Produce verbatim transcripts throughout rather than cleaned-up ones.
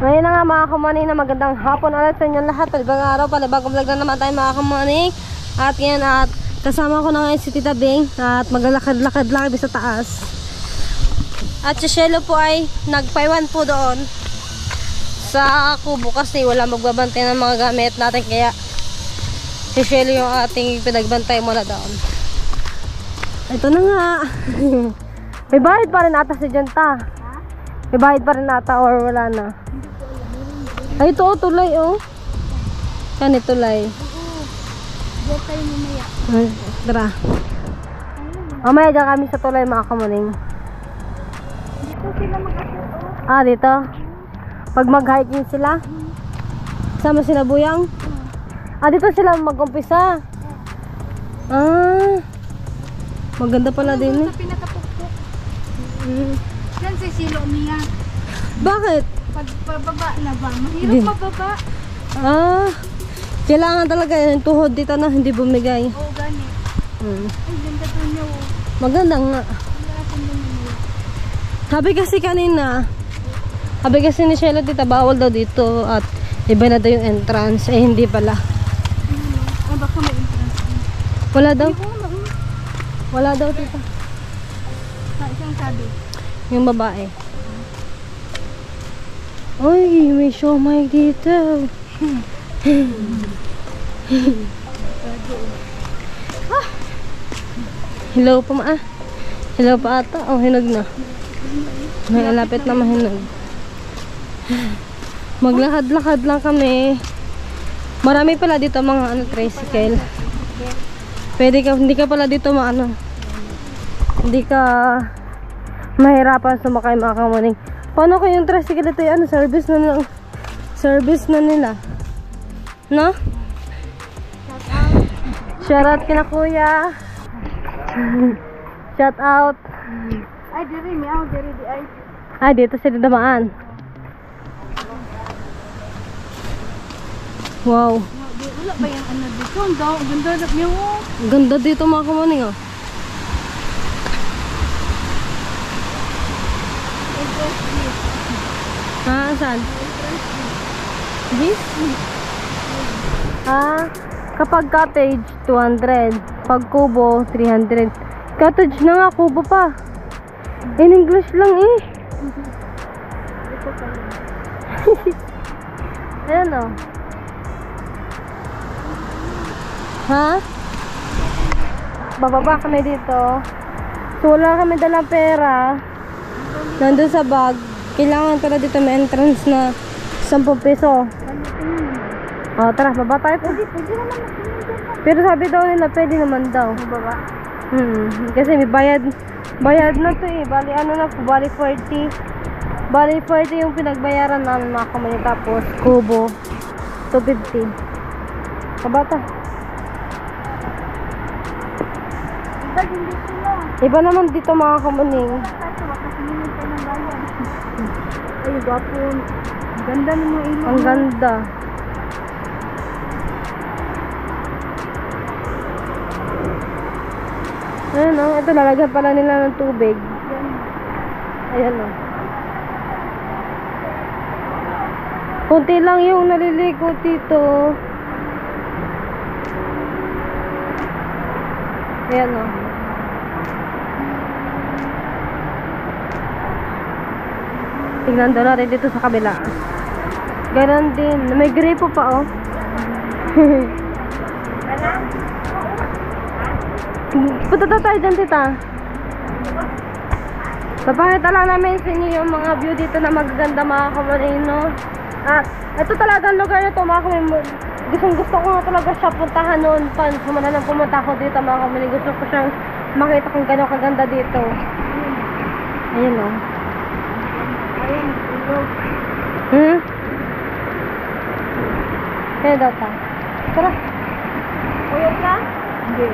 Ngayon na nga mga kamaning na magandang hapon ulit sa inyo lahat. Palibang araw, palibang vlog na naman tayo mga kamaning. At yan, at kasama ko na ngayon si Tita Bing. At maglalakad-lakad lang sa taas. At si Shelo po ay nagpaiwan po doon sa kubo kasi wala magbabantay ng mga gamit natin. Kaya si Shelo yung ating pinagbantay muna doon. Ito na nga. May bahid pa rin ata si Janta. May bahid pa rin ata or wala na. Ay, ito oh, tulay oh. Yan, tulay. Oo. Diyan tayo mamaya. Ay, tara. Mamaya dyan kami sa tulay mga kamaning. Dito sila mag-asyo. Ah, dito? Pag mag-hiking sila? Sama sila Buyang? Ah, dito sila mag-umpisa. Ah. Maganda pala din eh. Sa pinakapukpok. Mm. Yan si Silo Mia. Bakit? Pag pababa na ba? Mahirap mababa. Ah, kailangan talaga yung tuhod dito na hindi bumigay. Oo, gani. Hmm. Ay, ganda to niya oh. Maganda nga. Sabi kasi kanina, sabi kasi ni Shelo tita, bawal daw dito at iba na daw yung entrance. Eh, hindi pala. Ah, baka may entrance. Wala daw? Ay, wala. Wala daw tita. Ah, isang sabi. Yung babae. Uy, may siomay dito. Ah. Hello pa ma. Hello pa ata. Oh, hinog na. May lapit na mahinog. Maglakad-lakad lang kami. Marami pala dito mga ano, tricycle. Pwede ka, hindi ka pala dito maano. Hindi ka mahirapan sumakay mga kamaning. Paano ko yung tricycle ito yung ano, service na nila. Service na nila. No? Shout out. Shout out kina kuya. Shout out. Ay, diri mi ako, diri di ay. Ah, dito sila damaan. Wow. Wala ba yung ano dito? Ang daw, ang ganda na niyo. Ang ganda dito mga kamaning oh. Ah, saan? This? Ah, kapag cottage, two hundred. Pag kubo, three hundred. Cottage na nga, kubo pa. In English lang eh. Ayan o. Ha? Bababa kami dito. So, wala kami dalang pera. Nandun sa bag. Kailangan pala dito may entrance na sampung piso. O, tara, baba tayo po. Pwede, pwede naman. Pero sabi daw nila, pwede naman daw. Baba. Hmm, kasi may bayad. Bayad na to eh. Bali, ano na po, bali forty. Bali forty yung pinagbayaran namin mga kamali. Tapos, kubo, two fifty. Kabata. Iba din dito na. Iba naman dito mga kamaling. Ay, gwapo. Ganda ng mga ilog. Ang ganda. Ayan o, ito lalagyan pala nila ng tubig. Ayan o. Kunti lang yung naliligo dito. Ayan o. Tignan daw natin dito sa kabila. Ganon din. May gripo pa oh. Punta daw tayo dyan tita. Papakita lang namin sa inyo yung mga view dito na magaganda mga kamaling no. At ito talagang lugar na ito mga kamaling. Gustong gusto ko nga talaga siya puntahan noon. Sumala nang pumunta ako dito mga kamaling. Gusto ko siyang makita kung gano'ng kaganda dito. Ayun o. Ayun, ilog. Hmm? Kaya daw ta. Tara. Uyog na? Hindi.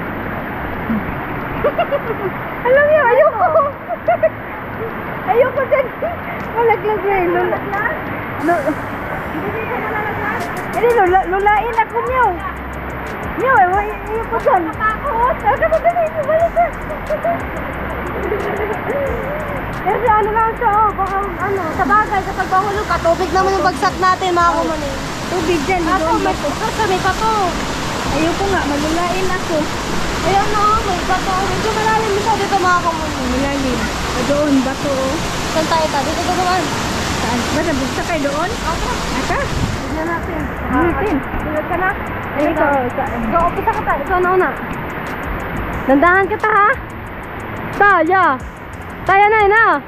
Alam niyo, ayoko. Ayoko dyan. Malaglag na yun. Malaglag? No. Hindi ka malalaglag? Hindi, lula, lulain ako niyo. Niyo, ayoko dyan. Takot. Ako mo dyan, balik ka. Kasi ano lang siya, oh, baka ano, sa bagay, kapag mahulog ka, tubig naman yung bagsak natin, mga kumanin. Tubig dyan, Ako, doon may bato. kasi may bato. Ayoko nga, malulain ako. Ayan o, may bato. Medyo malalim siya dito, mga kumanin. Malalim. Doon, bato. oh. Saan tayo ta? Dito ka naman. Saan? Ba, nabugsa kayo doon? Ako. Aka? Tignan natin. Natin. Tulad ka na. Ay, ikaw, saan? Go, umpisa ka tayo. Ikaw na una. Dandahan kita ha. Tayo. Tayo na yun ha.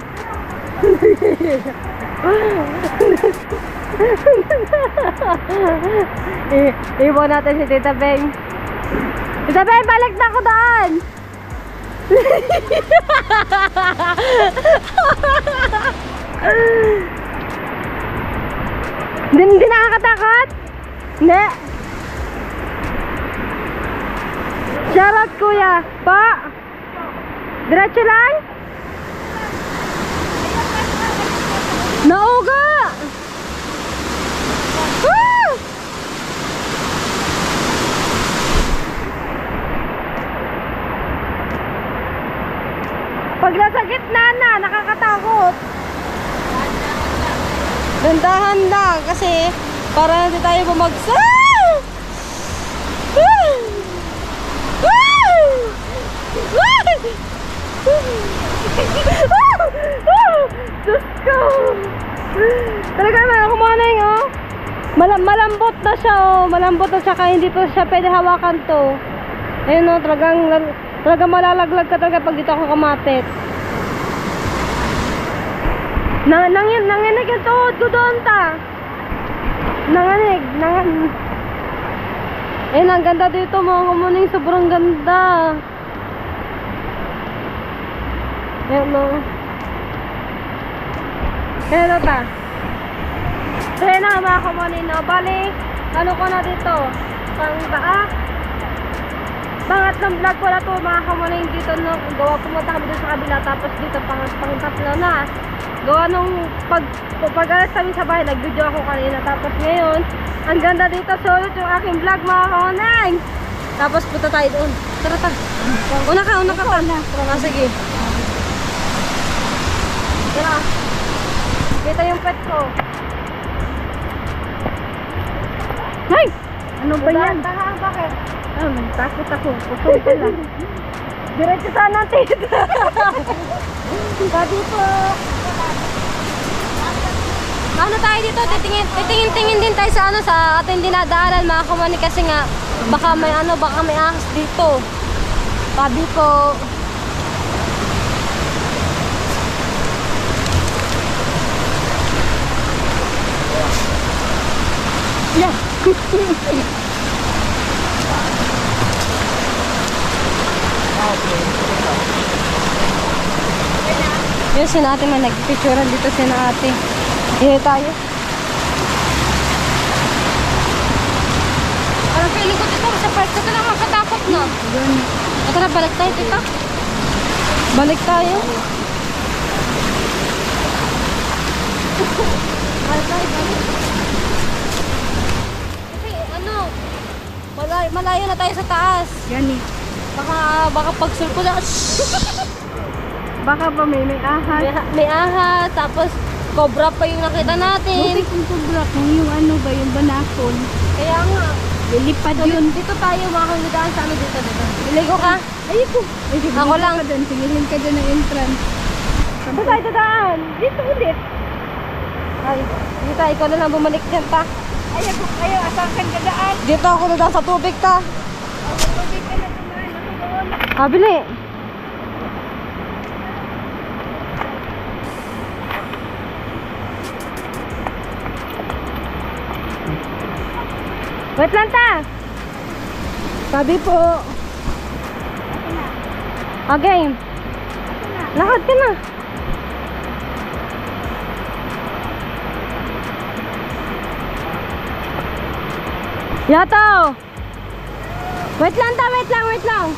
I- Iwan natin si Tita Beng. Tita Beng, balik na ako doon. Hindi, hindi nakakatakot? Hindi. Shoutout kuya. Pa. Diretso lang. Nauga. Woo! Pag nasa gitna na, nakakatakot. Dandahan lang kasi para hindi tayo bumagsak. Woo! Woo! Woo! Diyos ko! Talaga naman ako muna yung oh. Mal malambot na siya oh. Malambot na siya kaya hindi to siya pwede hawakan to. Ayun oh, talagang, talagang malalaglag ka talaga pag dito ako kamapit. Na, nangin, nanginig yung tuhod ko doon ta. Nanganig, nanganig. Ayun, ang ganda dito mga kumuning, sobrang ganda. Ayun mo. Hello ta. So yun na mga kumuning, no? Bali, ano ko na dito? Pang baa? Pangatlong vlog ko na to mga kumuning dito, no? Gawa, pumunta kami dito sa kabila, tapos dito pang, pang tatlo na. Gawa nung pag, pag alas kami sa bahay, nag-video ako kanina. Tapos ngayon, ang ganda dito, sulot yung aking vlog mga kauneng. Tapos punta tayo doon. Tara ta. Una ka, una ka pa. Ah, sige. Tara. Kita yung pet ko. Ay! Ano ba yan? Taha, bakit? Ah, nagtakot ako. Putol ka lang. Diretso saan natin? Sabi po. Ano tayo dito? Titingin, titingin-tingin din tayo sa ano sa ating dinadaanan mga kumani kasi nga baka may ano, baka may ahas dito. Sabi po. Yeah. Yung sina ate man nagpipicturean dito sina ate. Dito tayo. Parang feeling ko dito sa park ka lang makatakot na. Doon. Tara, balik tayo tita. Balik tayo. Balik tayo, balik. Kasi ano, malayo, malayo na tayo sa taas. Gani. Baka, baka pagsulpo na. Baka ba may may ahas? May, may ahas, tapos cobra pa yung nakita natin. Buti kung kubra kung yung ano ba, yung banakon. Kaya nga. Lilipad So, yun. dito tayo makakagdaan sa ano dito dito. Iligo ka? Ayoko. Ay, sige, Ako dito lang. Ka dun. Sigilin ka dun ng entrance. Saan tayo dadaan? Dito ulit. Ay, dito tayo. Ikaw na lang bumalik dyan ta. Ay, ako kayo. Asan ka dadaan? Dito ako dadaan sa tubig ta. Ako tubig ka na dumaan. Ako doon. Kabili. Wait lang ta. Sabi po. Okay. Lakad ka na. Yato. Wait lang ta, wait lang, wait lang.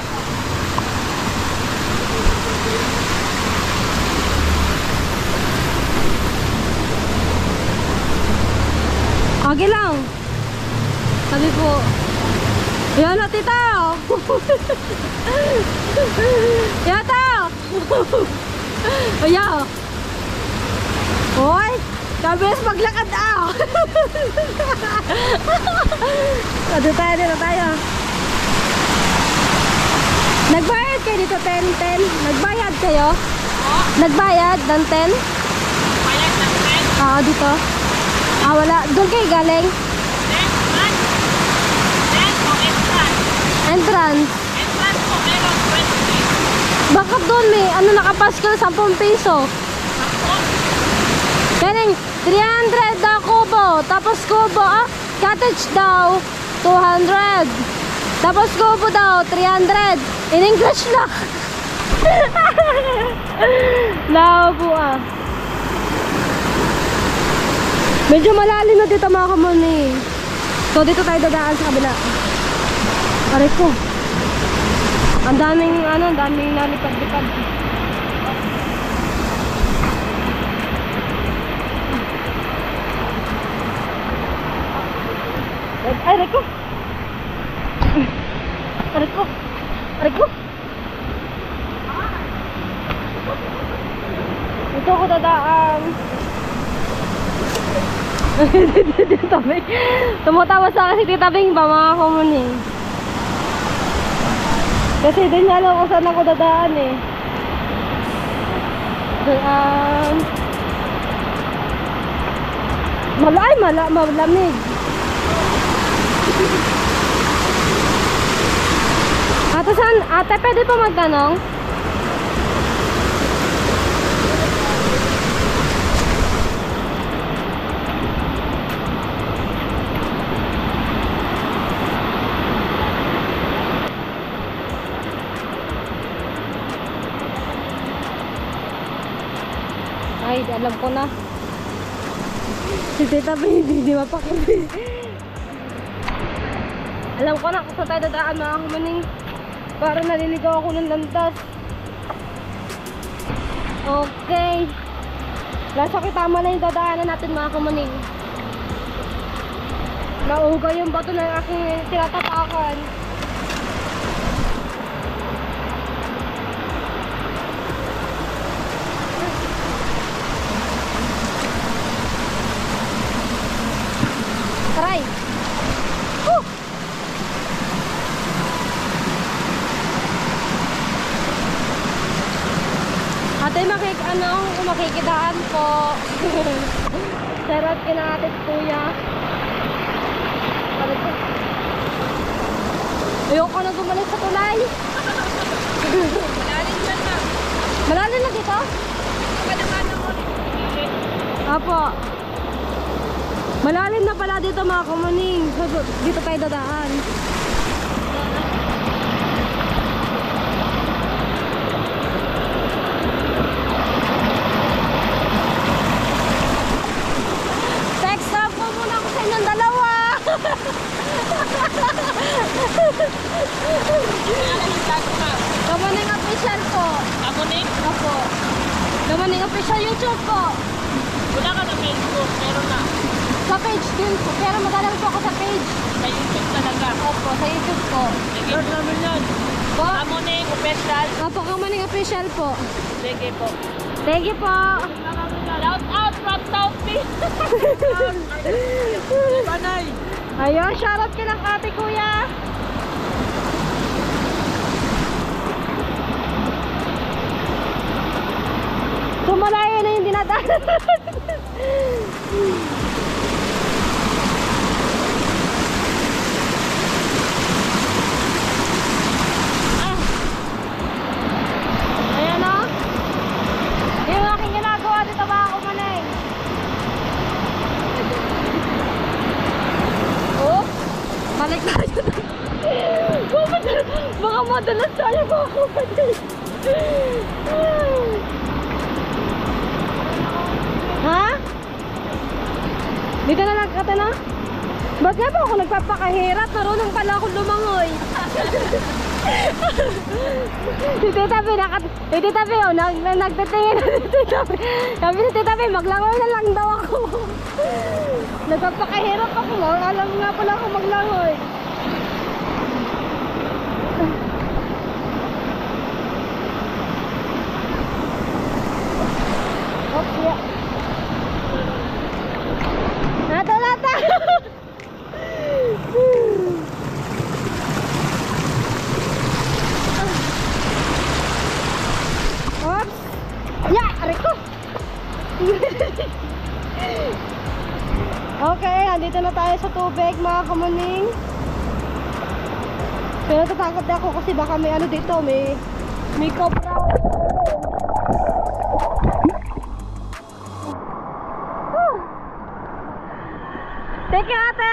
Okay lang. Sabi po. Yan na tita. Yato. Ayaw. Hoy, kabilis maglakad ah. Dito tayo, dito tayo. Nagbayad kayo dito ten ten? Nagbayad kayo? Oh, Nagbayad ng ten? bayad ng ten. Oo, dito. Ah, wala. Doon kayo galing? ten, man. ten o entrance. Entrance. Entrance po meron twenty. Bakit doon may ano nakapaskal ten piso? Tapos, Galing three hundred daw kubo. Tapos kubo ah, cottage daw two hundred. Tapos kubo daw three hundred. In English lang. Labo ah. Medyo malalim na dito mga kamuni. So dito tayo dadaan sa kabila. Aray ko. Ang daming ano, ang daming nalipad-lipad. Ay, aray ko. Aray ko. Aray ko. Ito ako dadaan. Tita Bing. Tumatawa sa akin si Tita Bing ba mga kamuni? Kasi din niya alam kung saan ako dadaan eh. Daan. Mala ay mala, malamig. Ate saan? Ate, pwede pa magtanong? Ay, alam ko na. Si Tita Bing, hindi mapakili. Alam ko na kung saan tayo dadaan mga kamaning. Para naliligaw ako ng landas. Okay. Nasa kitama na yung dadaanan natin mga kamaning. Nauga yung bato ng aking tinatapakan. Taray! Woo! Ate, makik ano, makikitaan po. Sarap kinatit kuya. Ayoko na bumalik sa tulay. malalim dyan na. Malalim na dito? Pagkadaman ng ulit. Apo. Malalim na pala dito mga kamaning. So, dito tayo dadaan. Text up po muna ako sa inyong dalawa. Kamaning official po. Abonin? Apo. Kamaning official YouTube po. Wala ka na Facebook. Meron na. Sa page din po. Pero madalaman po ako sa page. Sa YouTube talaga. Opo, sa YouTube po. Sige. Lord namin yan. Po? Abonin, official. Opo, Kamaning official po. Sige po. Thank you po. Shout out from South Beach. Panay. Ayun, shoutout ka ng ate kuya. Sumalayo na yung dinadaanan. Ah. Ayan o. Yung aking ginagawa dito mga kumanay. Oh, balik tayo. Baka madalas tayo mga kumanay. Ha? Dito na nagkata na? Ba't nga ba ako nagpapakahirap? Marunong pala akong lumangoy. Si Tita Bing, nakat... Si Tita Bing, oh, nag nagtitingin na si Tita Bing. Sabi ni Tita Bing, maglangoy na lang daw ako. Nagpapakahirap ako. Alam nga pala ako maglangoy. Okay, andito na tayo sa tubig mga kamuning. Pero natatakot ako kasi baka may ano dito, may may cobra. Whew. Take care, ate!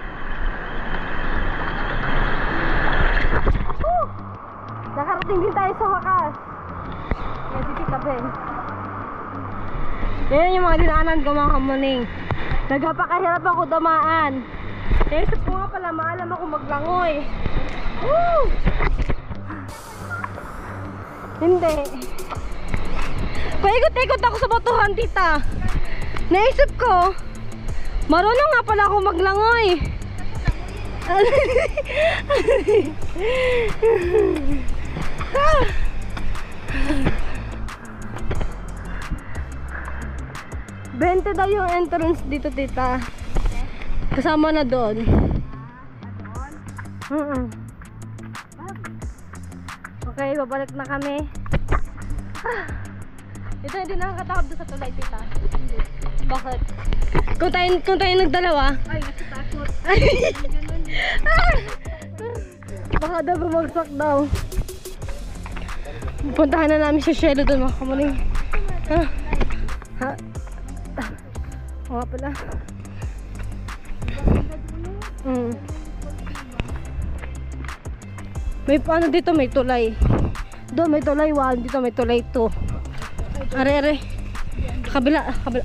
Whew. Nakarating din tayo sa wakas. Yan si Tita Ben. Yan yung mga dinaanan ko mga kamuning. Nagpapakahirap ako dumaan. Naisip ko nga pala, maalam ako maglangoy. Woo! Hindi. Paikot-ikot ako sa batuhan, tita. Naisip ko, marunong nga pala ako maglangoy. Bente daw yung entrance dito, tita. Kasama na doon. Uh -uh. Okay, babalik na kami. Ah. Ito hindi nakakatakot doon sa tulay, tita. Bakit? Kung tayo, kung tayo nagdalawa. Ay, nakatakot. Ah. Baka daw bumagsak daw. Puntahan na namin si Shelo doon mga kamuning. Ha? Ha? Oo pala. Hmm. May paano dito, may tulay. Doon may tulay one, dito may tulay two. Are are. Kabila, kabila.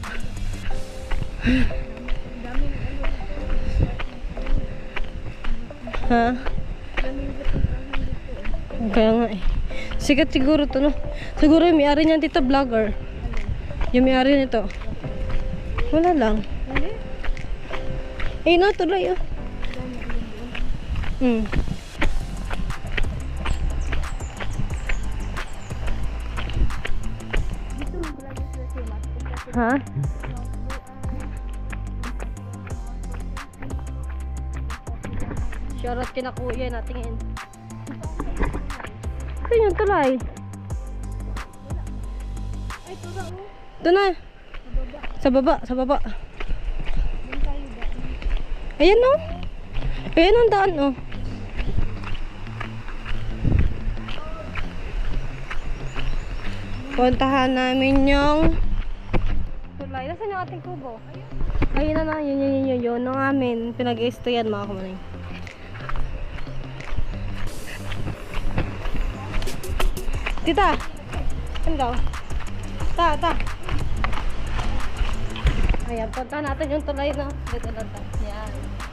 Ha? Kaya nga eh. Sikat siguro to, no? Siguro yung may-ari niyan, tita, vlogger. Yung may-ari nito. Wala lang. Eh, no, tulay, oh. Hmm. Ha? Shoutout kina kuya natingin. Saan yung tulay? Ay, tura mo. Ito na. Sa baba, sa baba. Ayan no. Ayan ang daan oh. Puntahan namin yung tulay. Nasaan yung ating kubo? Ayun na na, yun yun yun yun yun. Nung amin, pinag-i-stayan mga kumaning. Tita! Saan daw? Ta, ta. Ayan, puntahan natin yung tulay na. Dito na ta. Yan.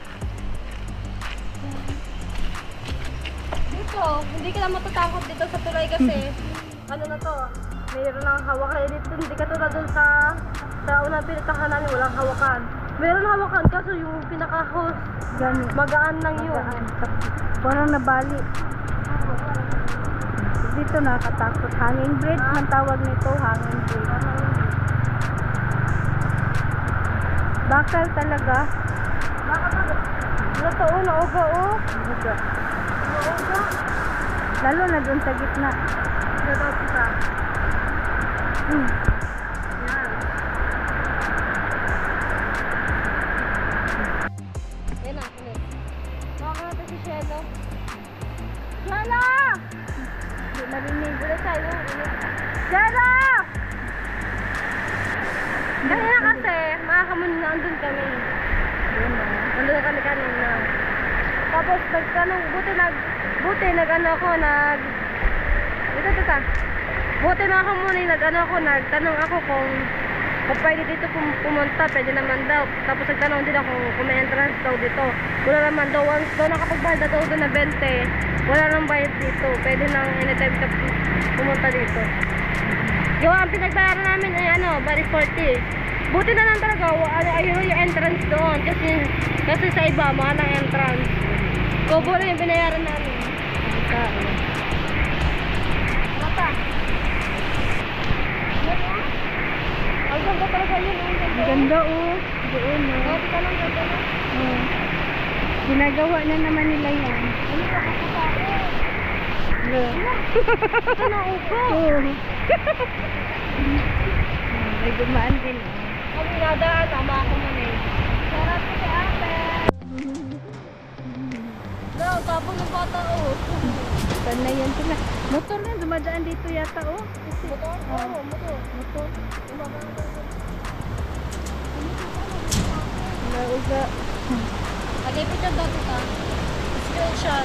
Dito, hindi ka na matatakot dito sa tulay kasi ano na to, mayroon ng hawakan. Dito, hindi ka tulad dun sa sa unang pinatahan namin, walang hawakan. Meron hawakan kaso yung pinaka-host, magaan lang yun. Parang nabali. Dito nakakatakot. Hanging bridge, man tawag nito, hanging bridge. Bakal talaga. Bakit na? Ano to, oh, nauga, oh. Nauga. Nauga. Lalo na dun sa gitna. Dito, tita. Hmm. Yan. Yan na, ulit. Baka natin si Shelo. Shelo! Hindi marinig. Ulit tayo. Ulit. Shelo! Kanina kasi, mga kamun na andun kami. Andun na kami kanina. Tapos nagtanong, buti nag, buti nag ano ako, nag, ito, ito, ito. Buti mga kamunin, nag ano ako, nagtanong ako kung kung pwede dito pum pumunta, pwede naman daw. Tapos nagtanong din ako kung may entrance daw dito. Wala naman daw, once daw nakapagbayad na daw doon na twenty, wala nang bayad dito. Pwede nang anytime ka pumunta dito. Yung ang pinagbayaran namin ay ano, bali forty. Buti na lang talaga, ano, ayun yung entrance doon. Kasi, kasi sa iba, mahal ang entrance. Kobo na yung binayaran namin. Mata. Ang ganda talaga yun. Ang ganda oh. Doon oh. Grabe ka lang ganda na. Oh. Ginagawa na naman nila yan. Ano ka kapatid? Hello. Ano upo? Oh. May gumaan din oh. Kami nadaan, tama ako man eh. Sarap si ate. No, tapos ng bata oh. Saan na yan sila? Motor na, dumadaan dito yata oh. Motor? Oo, motor. Motor. Umaga. Nauga. Lagay picture daw kita. Screenshot.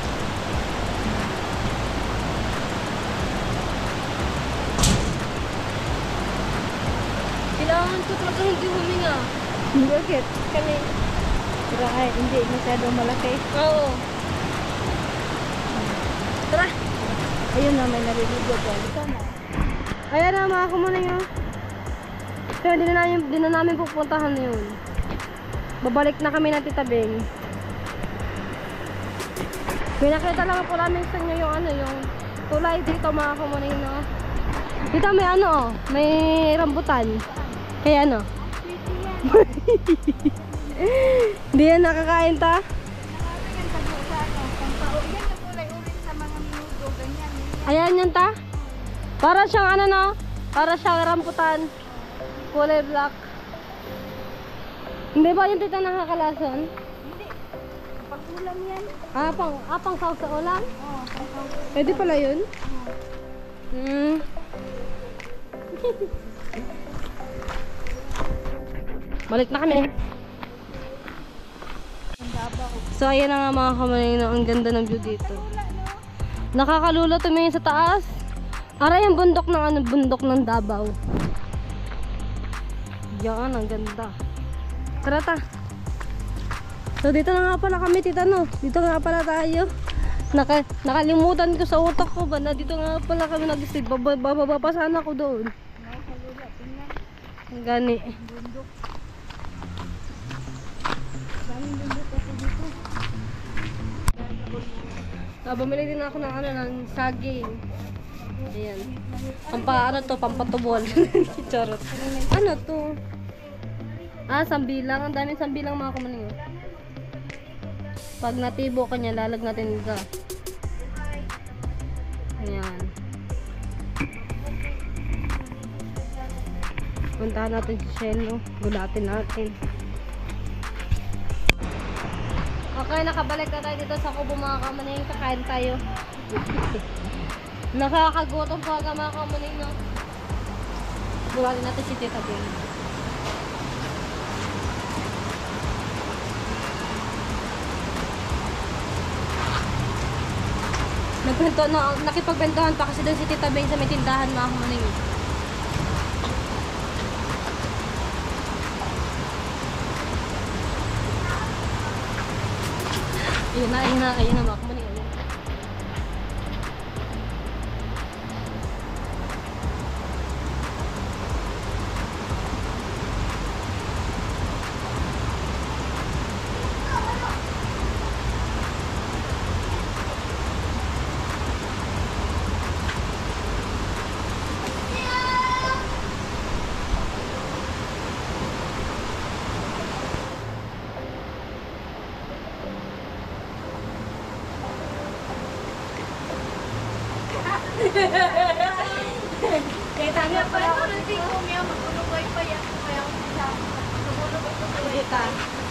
Kailangan ko talaga hindi huminga. Bakit? Kami. Tara ay, hindi masyadong malaki. Oo. Tara. Ayun na, may naliligo dyan. Sana. Ayan na mga kumuning yun. Pero di na namin, di na namin pupuntahan yun. Babalik na kami ng Tita Beng. Pinakita lang po namin sa inyo yung ano, yung tulay dito mga kumuning no. Dito may ano oh, may rambutan. Kaya ano? Hindi yan nakakain ta? Nakakain sa buo sa ano. Pampao. Yan ang kulay-ulit sa mga minuto. Ganyan. Ayan yan ta? Para siyang ano no? Para siyang rambutan. Kulay black. Hindi ba yung tita nakakalason? Hindi. Pag-ulam yan. Ah, pang, ah, pang sauce sa ulam? Oo. Pag-ulam. Pwede pala yun? Hmm. Balik na kami. Ang dabaw. So, ayan na nga mga kamalay na ang ganda ng view dito. Nakakalula tumingin sa taas. Aray ang bundok ng ano, bundok ng Davao. Yan, ang ganda. Tara ta. So, dito na nga pala kami, tita no. Dito nga pala tayo. Naka, nakalimutan ko sa utak ko ba na dito nga pala kami nag-stay. Bababa pa sana ako doon. Nakakalula. Tingnan. Ang gani. Bundok. Daming bundok ako dito. Ah, bumili din ako ng ano, ng saging. Ayan. Pampa, ano to, pampatubol. Charot. Ano to? Ah, sambilang. Ang daming sambilang mga kumaning. Pag natibo ka niya, lalag natin dito. Ayan. Puntahan natin si Sheno. Gulatin natin. Okay, nakabalik na tayo dito sa Kubo mga kamaning. Kakain tayo. Nakakagutom po aga mga kamaning, no? Gulatin natin si Tita Beng. Nagpento, na, nakipagbentohan pa kasi doon si Tita Beng sa may tindahan mga kamaning. Ayun na, ayun na, ayun na mga kamaning. Ayun. Kaya tanga pala ako ng tingko niya. Magulugay pa yan. Kaya ako siya. Magulugay pa pa yan.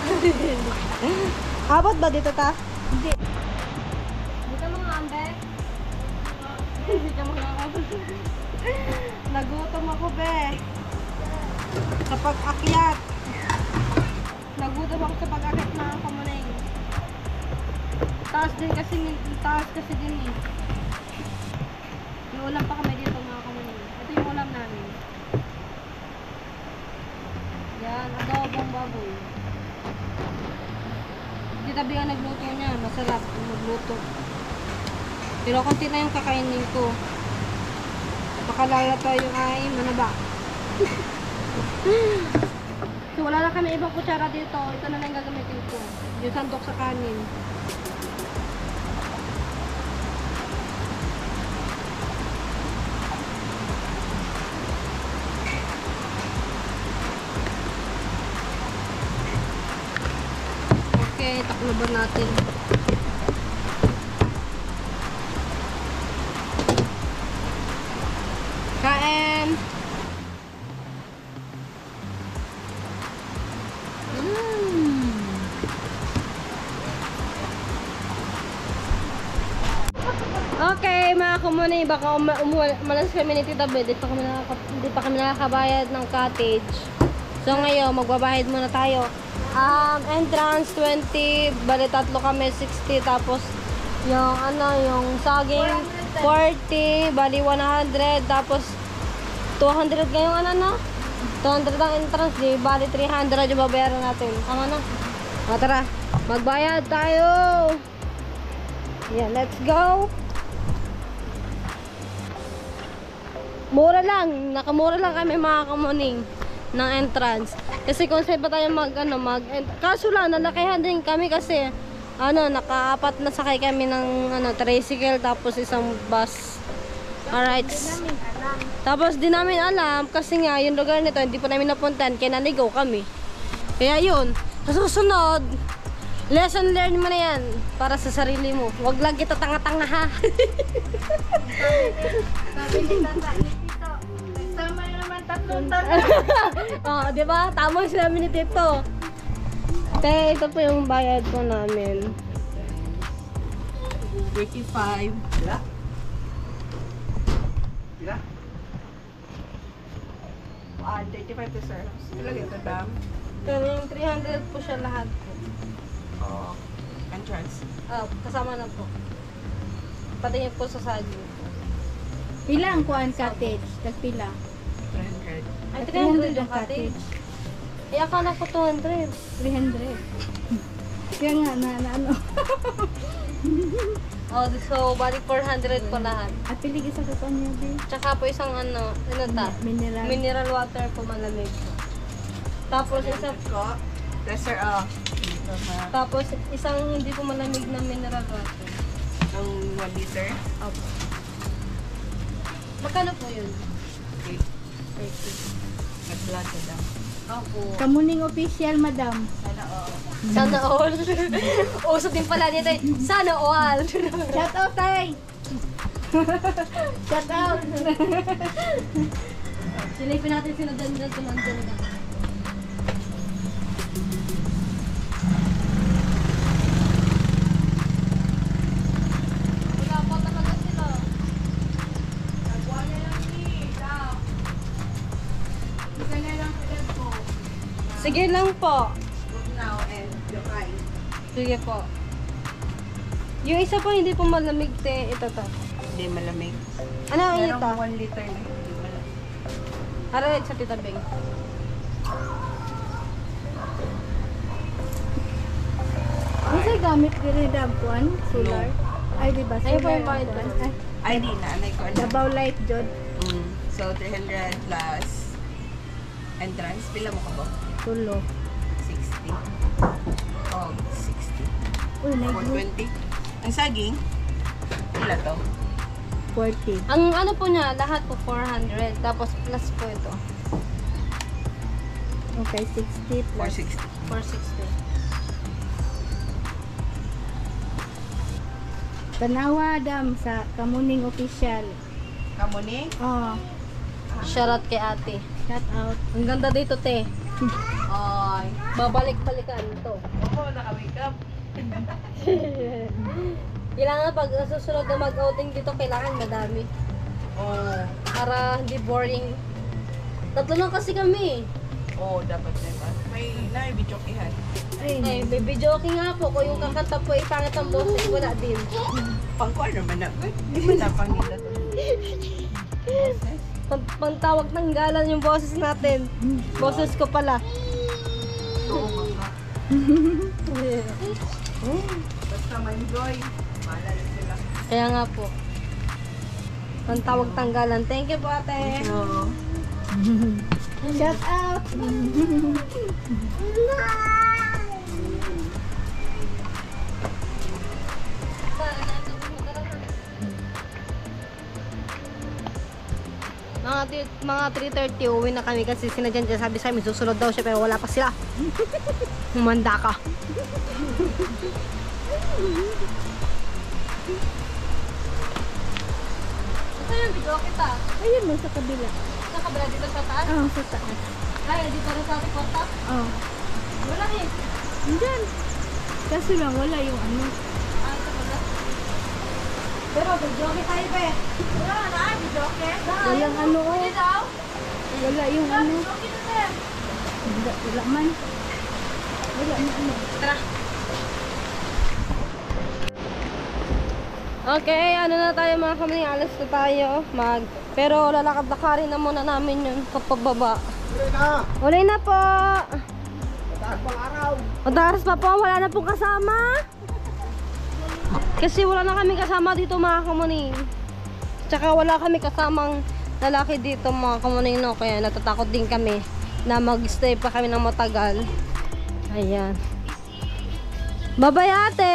Abot ba dito ta? Hindi. Dito mga ambe. Dito mga ambe. Nagutom ako be. Sa pag-akyat. Nagutom ako sa pag-akyat mga kamuneng. Taas din kasi, taas kasi din eh. May ulam pa kami dito mga kamuneng. Ito yung ulam namin. Yan, adobong baboy. Tita Bea nagluto niya. Masarap magluto. Pero konti na yung kakainin ko. Baka lalata yung ay manaba. So wala na kami ibang kutsara dito. Ito na lang yung gagamitin ko. Yung sandok sa kanin. Okay, takloban natin. Kain! mga kumuni, baka um, umalas kami ni Tita Bel, di pa kami, nakaka, di pa kami nakakabayad ng cottage. So ngayon, magbabayad muna tayo. Um, entrance twenty, bali tatlo kami sixty, tapos yung ano, yung saging forty, bali one hundred, tapos two hundred ngayong ano no? two hundred ang entrance, di bali three hundred yung babayaran natin. Tama na. O tara, magbayad tayo! Yeah, let's go! Mura lang, nakamura lang kami mga kamuning ng entrance. Kasi kung saan pa tayo mag, ano, mag, kaso lang, nalakihan din kami kasi, ano, nakaapat na sakay kami ng, ano, tricycle, tapos isang bus. Alright. Tapos di namin alam, kasi nga, yung lugar nito, hindi pa namin napuntahan, kaya naligaw kami. Kaya yun, sa susunod, lesson learned mo na yan, para sa sarili mo. Huwag lang kita tanga-tanga ha. Sabi ni Tata ni Tito, nagsama na naman tatlong tata. Oh, di ba? Tama yung sinabi ni Tito. Kaya ito po yung bayad po namin. thirty-five. Sila? Sila? Ah, thirty-five to sir. Sila ito, dam. Pero yung three hundred po siya lahat po. Oo. Entrance. Ah, kasama na po. Pati yung po sa saging. Pila ang kuan cottage? Tagpila? three hundred. Ay, three hundred yung cottage. Eh, akala ko two hundred. three hundred. Kaya nga na, na ano. Oh, so, balik four hundred po lahat. At piligi sa kuan niya din. Tsaka po isang ano, ano ta? Mineral. Mineral water po malamig po. Tapos isang, Ko. Yes, sir. Ah. Dito na. tapos isang hindi po malamig na mineral water. Ng one liter. Opo. Magkano po yun? Okay. thirty. Nag-vlog ka dam. Opo. Kamuning official, madam. Sana oo. Sana all. Uso din pala nito eh. Sana all. Shout out, tay! Shout out! Silipin natin sila dyan dyan tumandyan na. Wala pa talaga sila. Nagwala lang ni. Dam. Isa na lang sila po. Sige lang po. Book now and Yokay. Sige po. Yung isa po hindi po malamig te. Ito to. Hindi malamig. Ano ang Merong ito? one liter na hindi malamig. Harap sa Tita Beng. Ano sa'y gamit din dam kuan? Solar? Ay, di ba? Ayun po Solar yung bayad ang kuan. ko. Ay, Ay, di na. Anay ko. ano. Dabaw light, Jod. Mm. So, three hundred plus entrance. Pila mo ka ba? Tulo. sixty. Oh, sixty. Uy, four nag twenty. Ang saging, pila to? forty. Ang ano po niya, lahat po four hundred. Tapos plus po ito. Okay, sixty four plus. sixty. four sixty. Tanawa, dam, sa Kamuning official. Kamu ni? Oh, Shoutout kay ate. shout out. Ang ganda dito te. Ay. Babalik-balikan ito. Oo, naka-wake up. Kailangan pag susunod na mag-outing dito, kailangan madami. Oo. Para hindi boring. Tatlo lang kasi kami. Oo, dapat diba? May na-video ihan. Ay, baby joking nga po. Kung yung kakanta po, ipangit ang boses, wala din. Pangkuan naman na. Di ba na pang nila to? Pang pantawag ng galan yung boses natin. Boses ko pala. Oo, mga. Basta ma-enjoy. Bahala na sila. Kaya nga po. Pantawag tanggalan. Thank you po ate. Oo. Shout out. Mga, ti- mga three thirty uwi na kami kasi sinadyan dyan sabi sa amin susunod daw siya pero wala pa sila. Humanda ka. Ito yung video kita. Ayun mo sa kabila. Sa kabila dito sa taas. Oh, sa taas. Ay, dito rin sa ating kwarta. Oh. Wala eh. Diyan. Kaso lang, wala yung ano. Ah, ito pala. Pero, joke tayo pa eh. Wala na, bijoke. Walang ano oh. Hindi daw. Wala yung ano. Bijoke na sir. Wala, wala man. Wala na ano. Tara. Okay, ano na tayo mga kami. Alas na tayo. Mag. Pero lalakad-lakarin na muna namin yun. Kapababa. Uli na! Uli na po. Mataas pang araw! Madaras pa po. Wala na pong kasama. Kasi wala na kami kasama dito mga kamuning. Tsaka wala kami kasamang lalaki dito mga kamuning, no? Kaya natatakot din kami na mag-stay pa kami ng matagal. Ayan. Bye-bye ate!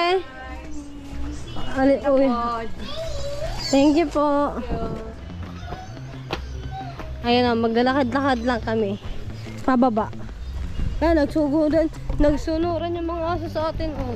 Ali, uwi. Thank you po. Ayan na, maglalakad-lakad lang kami. Pababa. Ayan, nagsugudan. Nagsunuran yung mga aso sa atin. Oh.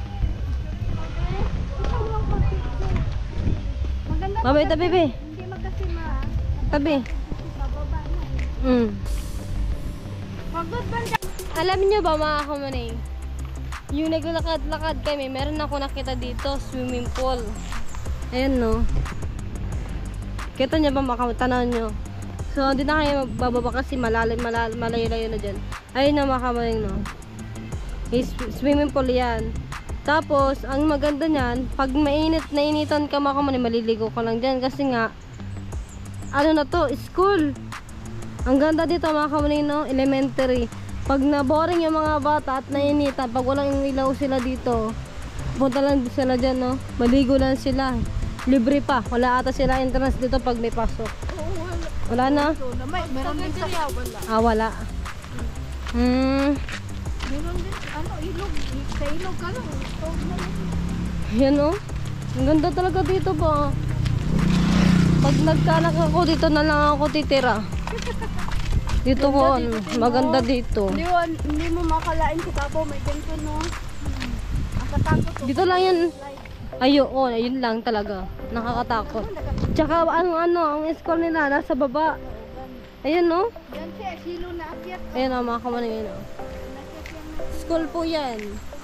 Babay, tabi, be. Hindi magkasima. Tabi. Bababa na. Mm. Magod banda. Alam niyo ba mga kamuning? Yung naglalakad-lakad kami, meron ako nakita dito, swimming pool. Ayan no. Kita niyo ba mga tanaw niyo? So, hindi na kayo bababa kasi malalim, malalim, malayo-layo na dyan. Ayun na mga kamuning no. Is swimming pool yan. Tapos, ang maganda niyan, pag mainit, nainitan ka mga kamuning, maliligo ka lang dyan. Kasi nga, ano na to, school. Ang ganda dito mga kamuning no, elementary. Pag na-boring yung mga bata at nainitan, pag walang ilaw sila dito, punta lang sila dyan no, maligo lang sila. Libre pa, wala ata sila entrance dito pag may pasok. Wala na? Meron din sa wala. Ah, wala. Hmm. Meron din, ano, ilog. Sa ilog ka lang. Yan o. Ang ganda talaga dito po. Pag nagkanak ako, dito na lang ako titira. Dito ko, ano, maganda dito. Hindi mo, hindi mo makalain sa Davao, may ganito no. Ang katakot ko. Dito lang yan. Ayo, oh, yun lang talaga. Nakakatakot. Tsaka ano ano, ang school nila nasa baba. Ayun no. Yan siya, silo na akyat. Ayun oh, mga kamanay yun oh. School po yan.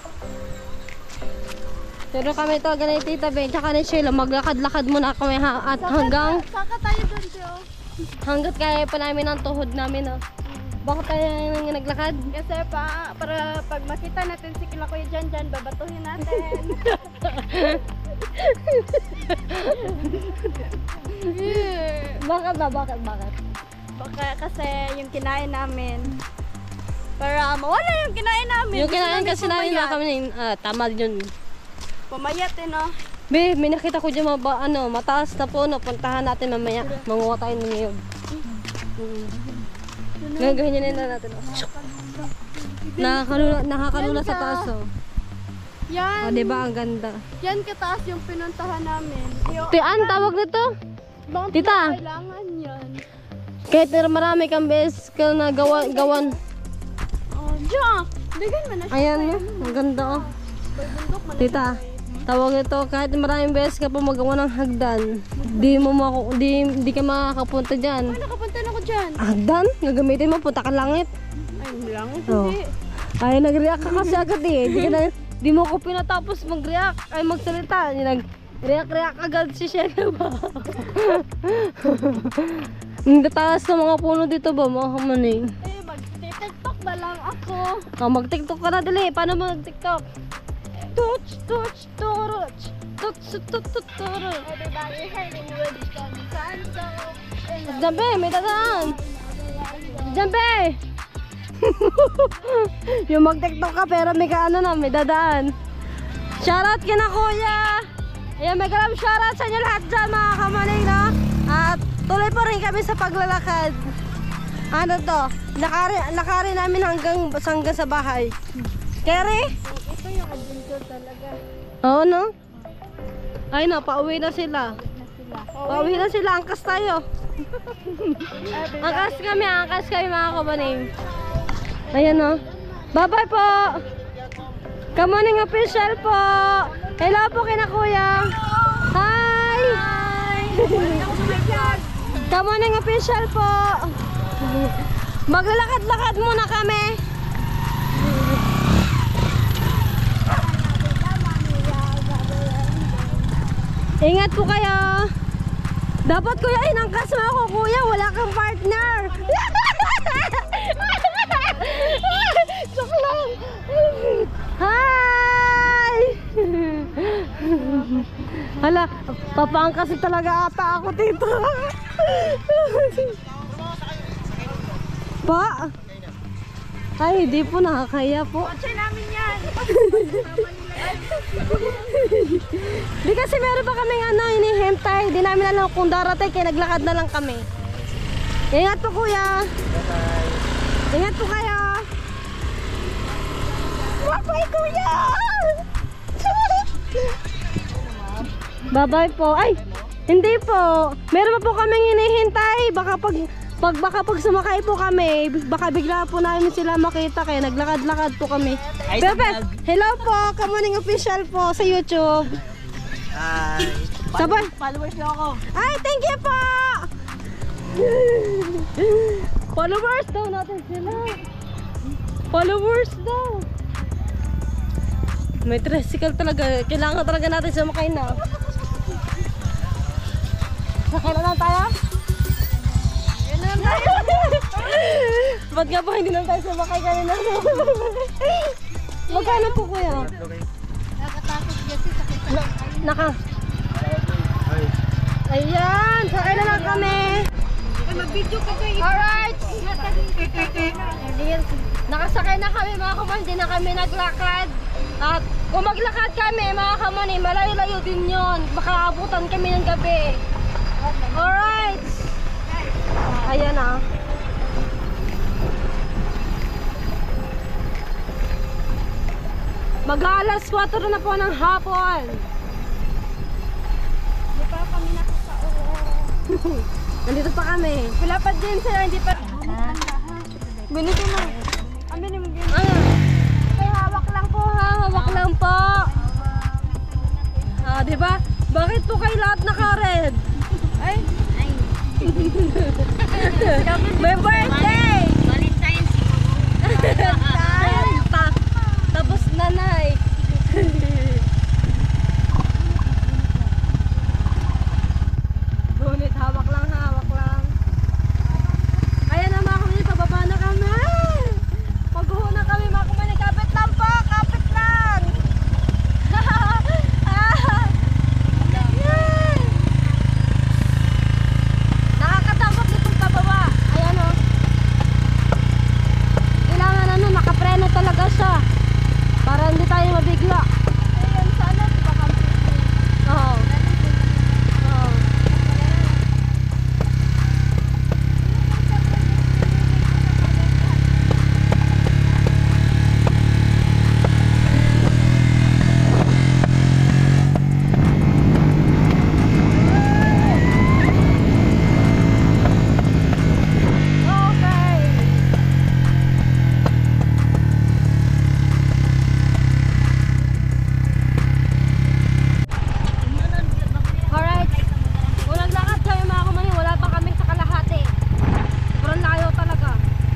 Pero kami to ganay tita Ben, tsaka ni Sheila, maglakad-lakad muna kami ha, at hanggang Saka tayo doon siya. hanggat kaya pa namin ang tuhod namin oh. Bakit tayo nang naglakad? Kasi pa, para pag makita natin si Kila Kuya Jan Jan, babatuhin natin. Bakit ba? Bakit? Bakit? Baka kasi yung kinain namin, para mawala yung kinain namin. Yung Gusto kinain kasi namin pumayat. na kami, ah, tama din yun. Pumayat eh no. Be, may nakita ko dyan maba, ano, mataas na po, no, puntahan natin mamaya. Manguha tayo ng ngayon. Mm. Gagahin na natin. Oh. Nakakalula, nakakalula sa taas, oh. Yan. Oh, diba? Ang ganda. Yan kataas yung pinuntahan namin. Yung, Tian, tawag nito? bakit Tita. na kailangan yan? Kahit na marami kang beses ka na gawan, gawan. Oh, Jack! Bigyan mo na siya. Ayan, no? Ang ganda, oh. Bundok mo na Tita, tawag ito, kahit maraming beses ka pa magawa ng hagdan, di mo mako, di, di ka makakapunta dyan. Ay, nakapunta na ko dyan. Hagdan? Gagamitin mo, punta ka langit. Ay, lang. Oh. Hindi. Ay, nag-react ka kasi agad eh. Di, ka na, di mo ko pinatapos mag-react, ay magsalita. Nag-react-react agad si Sheila ba? Ang taas ng mga puno dito ba, mga kamaning? Eh, mag-tiktok ba lang ako? Oh, mag-tiktok ka na, dali. Paano mo mag-tiktok? Touch, touch, touch. Touch, touch, touch, touch. Everybody hurting with each other. Santo. Jambe, may dadaan. Jambe! Yung mag-tiktok ka pero may kaano na, may dadaan. Shoutout kina kuya! Ayan, may galam shoutout sa inyo lahat dyan mga kamaling, no? At tuloy po rin kami sa paglalakad. Ano to? Lakari, lakari namin hanggang, hanggang sa bahay. Kere? Ito yung adventure talaga. Oo, no? Ay no, pauwi na sila. Na sila. Pauwi na sila, angkas tayo. Angkas kami, angkas kami mga kamaning. Ayan no. Bye bye po. Kamuning official po. Hello po kina kuya. Hi. Kamuning official po. Maglalakad-lakad muna kami. Ingat po kayo. Dapat kuya, inangkas mo ako kuya. Wala kang partner. Joke lang. Hi! Hala, papaangkas talaga ata ako dito. Pa? Ay, hindi po, nakakaya po. Kotse namin yan. Di kasi meron pa kaming ano, hinihintay. Di namin alam kung darating, kaya naglakad na lang kami. Ingat po kuya. Ingat po kayo. Bye kuya. Bye bye po. Ay, hindi po. Meron pa po kaming hinihintay. Baka pag Pag baka pag sumakay po kami, baka bigla po namin sila makita kaya naglakad-lakad po kami. Bebe, hello po, Kamuning Official po sa YouTube. Hi. Sabay. Followers niyo ako. Ay, thank you po! Followers daw natin sila. Followers daw. May tricycle talaga. Kailangan talaga natin sumakay na. Sakay na lang tayo? Ba't nga ba hindi naman tayo sumakay kanina? Magkano po kuya? Nakatakot kasi sakit sa Naka. Ayan, sakay na lang kami. mag-video ka kayo. Alright. Nakasakay na kami mga kaman, hindi na kami naglakad. At kung maglakad kami mga kaman, eh, malayo-layo din yun. Baka abutan kami ng gabi. Alright. Ayan na. Mag-aalas kwatro na po ng hapon. Hindi pa kami nakasao. Nandito pa kami. Wala pa din sila, hindi pa. Ganito na. Amin yung ganito. Ah. Ay, hawak lang po ha. Hawak lang po. Ah, di ba? Bakit po kayo lahat naka-red? Ay. May birthday! Valentine's. Ay, ta tapos nanay. Ngunit hawak lang, hawak lang. Ayan na mga kumani, pababa na kami. Pag-uho na kami mga kumani, kapit lang po, kapit lang. Yan. Nakakatakot nitong pababa. Ayan o. Kailangan ano, nakapreno talaga siya. Para hindi tayo mabigla. Ayun, sana di ba kami? Oo. Oo. Okay. Alright. Kung naglakad kayo mga kumani, wala pa kami sa kalahati. Sobrang layo talaga.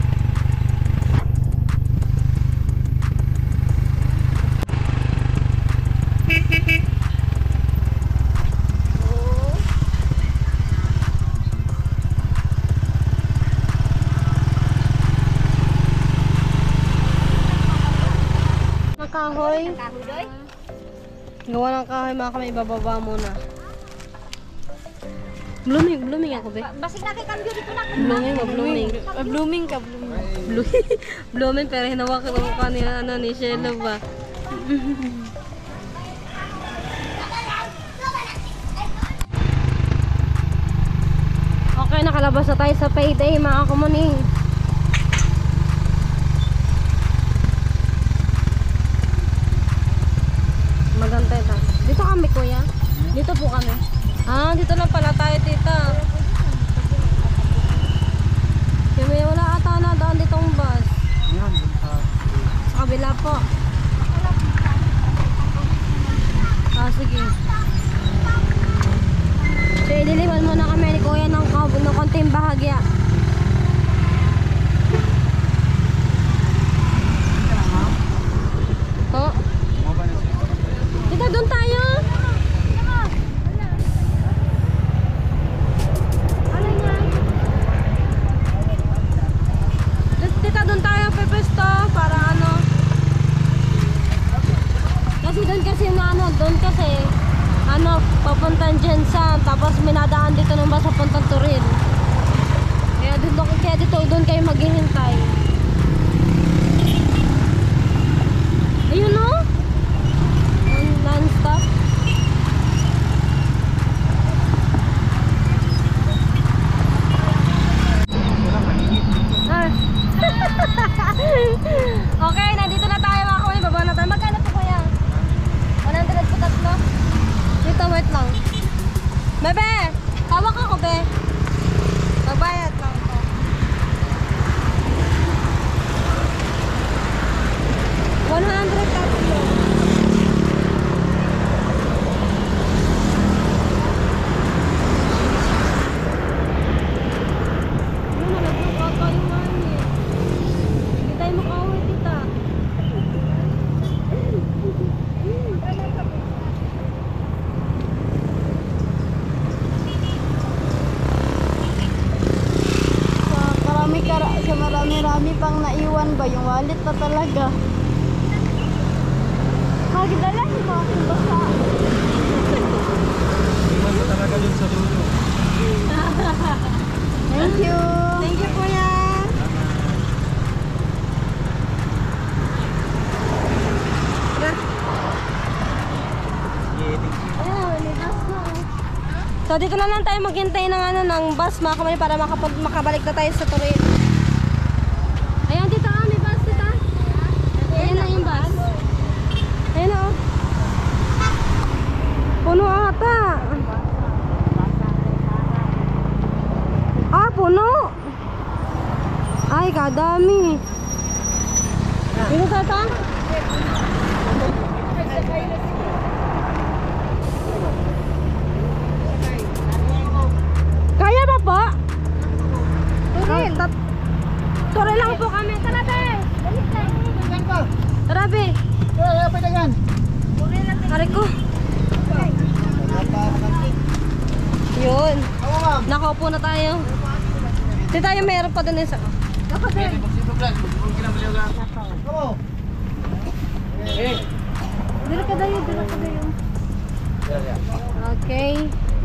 Ang kahoy. Kahudoy? Gawa ng kahoy mga kami, ibababa muna. Blooming, blooming ako be. Basig na kay cambio dito na. Blooming o blooming? Ah, blooming ka, blooming. Blooming, blooming pero hinawakan ang mukha ni, ano, ni Shelo ba? Okay, nakalabas na tayo sa payday mga kumuni. Maganda ito. Dito kami kuya. Dito po kami. Ah, dito lang pala tayo tita. Kaya may wala ata na daan ditong bus. Sa kabila po. Ah, sige. So, ililiwan muna kami ni kuya ng, ng konting bahagya. Po? Tita, doon tayo. papuntang Jensan. Tapos minadaan dito ng bus papuntang Turin. Kaya dito, kaya dito doon kayo maghihintay. Ayun o. Non-stop. Ah. Okay, nandito na tayo mga kuya. Baba na tayo. Magkano po kuya? one hundred po tatlo. Dito, wait lang. Bebe, hawak ako, be. Magbayad lang po. one hundred tatlo. Ano, malaglag ka tayo nga eh. Hindi tayo makauwi, tita. Marami kara sa marami-rami pang naiwan ba yung wallet pa talaga. Hagdala mo akong basa. Iwan mo talaga dun sa dulo. Thank you. Thank you, kuya. So dito na lang tayo maghintay ng ano ng bus mga kamay para makapag makabalik na tayo sa Turin. Ayun dito ah, may bus dito. Ayun na yung bus. Ayun na oh. Puno ata. Ah, puno. Ay, kadami. Dito tayo ta? Kaya ba po? Turin. Ah, Turin lang po kami. Tara, be. Tara, be. Aray ko. Yun. Nakaupo na tayo. Di tayo meron pa dun isa. Ako din. Dila ka dayo, dila ka dayo. Okay.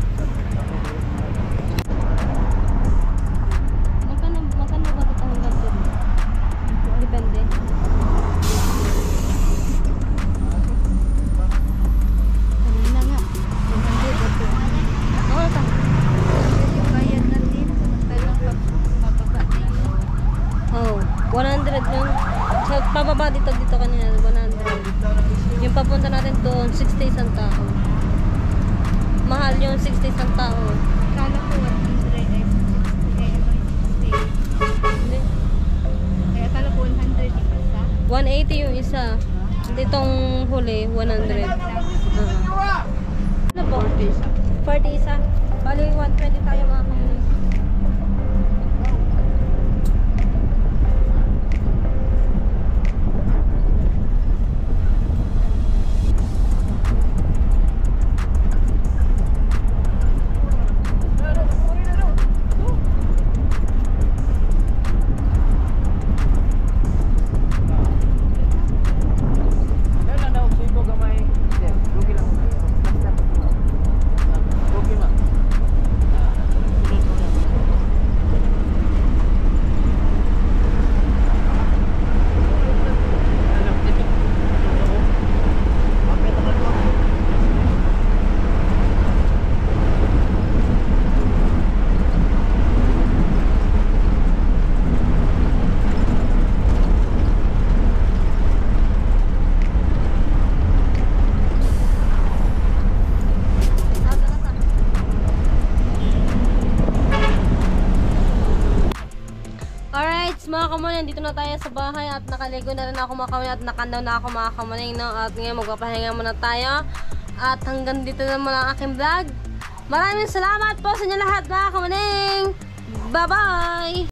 Magkano, magkano ba ito hanggang doon? Depende. Kanina nga. Oo, ito. Bayad natin. Pero mababa dito. Oh, one hundred lang. So, pababa dito, dito kanina, one hundred. Yung papunta natin doon, sixty isang tao. Mahal yung sixty isang tao. Kala ko one hundred ay sixty ay ano yung sixty. Hindi. Kaya kala ko one hundred yung isa. one eighty yung isa. Ditong huli, one hundred. Uh-huh. Ano po? forty isa. Bali, one twenty tayo mga kamuli. Mga kamuling, dito na tayo sa bahay at nakaligo na rin ako mga kamuling at nakandaw na ako mga kamuling, no? At ngayon magpapahinga muna tayo at hanggang dito na muna ang aking vlog. Maraming salamat po sa inyo lahat mga kamuling. Bye bye!